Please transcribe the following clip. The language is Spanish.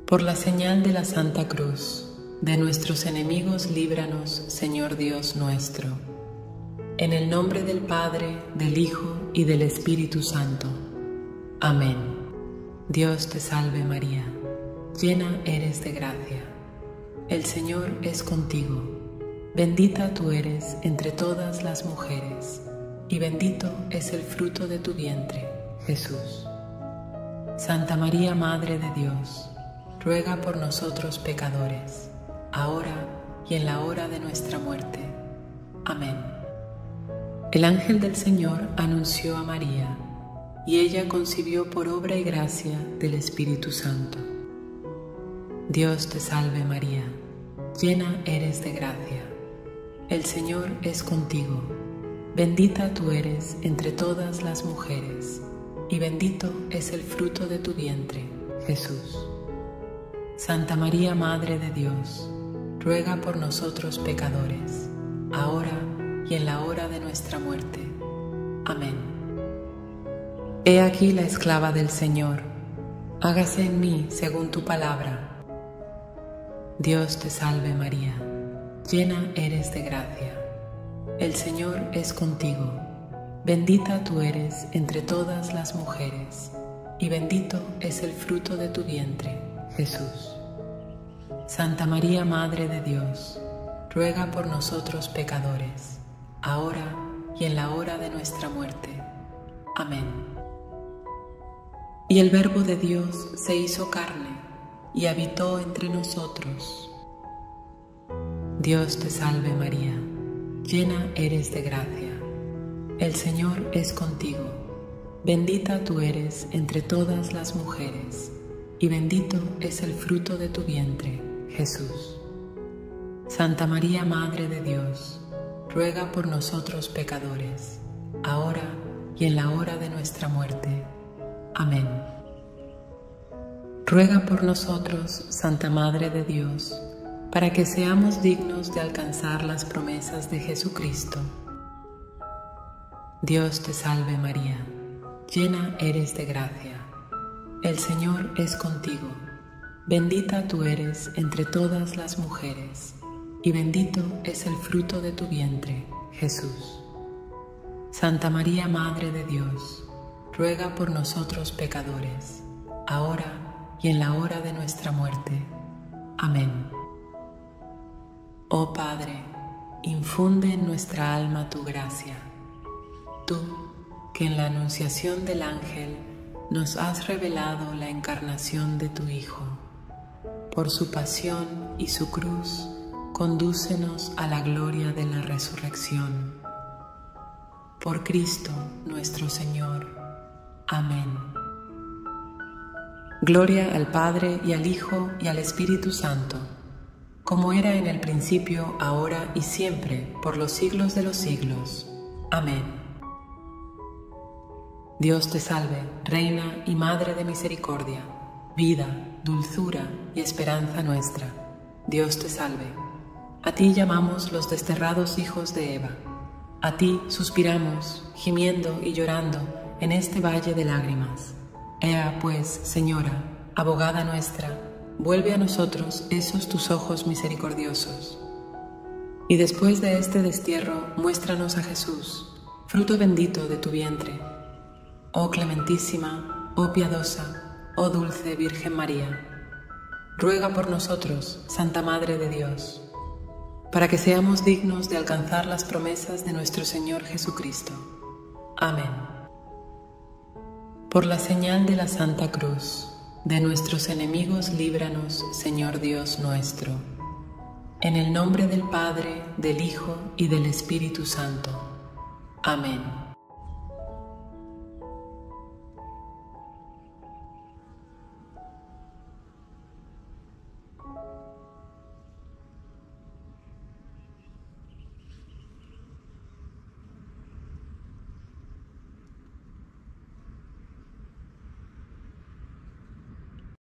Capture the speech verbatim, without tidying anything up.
Por la señal de la Santa Cruz, de nuestros enemigos líbranos, Señor Dios nuestro. En el nombre del Padre, del Hijo y del Espíritu Santo. Amén. Dios te salve María, llena eres de gracia. El Señor es contigo. Bendita tú eres entre todas las mujeres, y bendito es el fruto de tu vientre, Jesús. Santa María, Madre de Dios, ruega por nosotros pecadores, ahora y en la hora de nuestra muerte. Amén. El ángel del Señor anunció a María, y ella concibió por obra y gracia del Espíritu Santo. Dios te salve María, llena eres de gracia. El Señor es contigo. Bendita tú eres entre todas las mujeres, y bendito es el fruto de tu vientre, Jesús. Santa María, Madre de Dios, ruega por nosotros pecadores, ahora y en la hora de nuestra muerte. Amén. He aquí la esclava del Señor, hágase en mí según tu palabra. Dios te salve María, llena eres de gracia. El Señor es contigo. Bendita tú eres entre todas las mujeres, y bendito es el fruto de tu vientre, Jesús. Santa María, Madre de Dios, ruega por nosotros pecadores, ahora y en la hora de nuestra muerte. Amén. Y el Verbo de Dios se hizo carne y habitó entre nosotros. Dios te salve María, llena eres de gracia. El Señor es contigo. Bendita tú eres entre todas las mujeres, y bendito es el fruto de tu vientre, Jesús. Santa María, Madre de Dios, ruega por nosotros pecadores, ahora y en la hora de nuestra muerte. Amén. Ruega por nosotros, Santa Madre de Dios, para que seamos dignos de alcanzar las promesas de Jesucristo. Dios te salve María, llena eres de gracia. El Señor es contigo. Bendita tú eres entre todas las mujeres, y bendito es el fruto de tu vientre, Jesús. Santa María, Madre de Dios, ruega por nosotros pecadores, ahora y en la hora de nuestra muerte. Amén. Oh Padre, infunde en nuestra alma tu gracia. Tú, que en la anunciación del ángel nos has revelado la encarnación de tu Hijo. Por su pasión y su cruz, condúcenos a la gloria de la resurrección. Por Cristo nuestro Señor. Amén. Gloria al Padre y al Hijo y al Espíritu Santo, como era en el principio, ahora y siempre, por los siglos de los siglos. Amén. Dios te salve, Reina y Madre de misericordia, vida, dulzura y esperanza nuestra. Dios te salve. A ti llamamos los desterrados hijos de Eva. A ti suspiramos, gimiendo y llorando en este valle de lágrimas. Ea pues, Señora, abogada nuestra, vuelve a nosotros esos tus ojos misericordiosos. Y después de este destierro, muéstranos a Jesús, fruto bendito de tu vientre. Oh clementísima, oh piadosa, oh dulce Virgen María, ruega por nosotros, Santa Madre de Dios, para que seamos dignos de alcanzar las promesas de nuestro Señor Jesucristo. Amén. Por la señal de la Santa Cruz, de nuestros enemigos líbranos, Señor Dios nuestro. En el nombre del Padre, del Hijo y del Espíritu Santo. Amén.